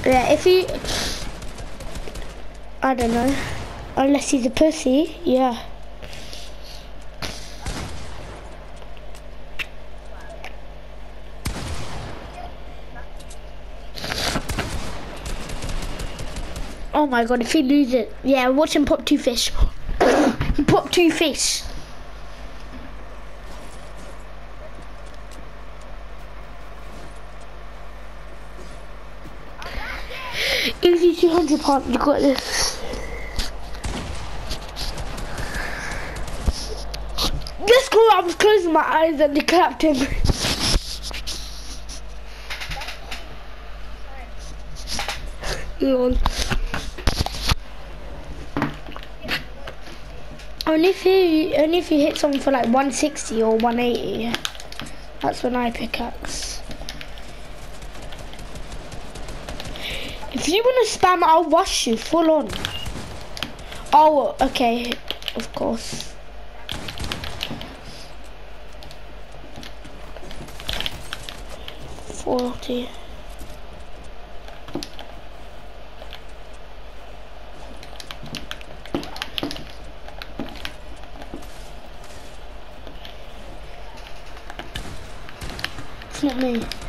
Yeah, if he... I don't know. Unless he's a pussy, yeah. Oh my god, if he loses it. Yeah, watch him pop 2 fish. He popped 2 fish. Easy 200 pound, you got this. Let's go, I was closing my eyes and they clapped him. Lol. Only if you hit someone for like 160 or 180, that's when I pickaxe. If you want to spam, I'll wash you full on. Oh, okay, of course. $40. It's not me.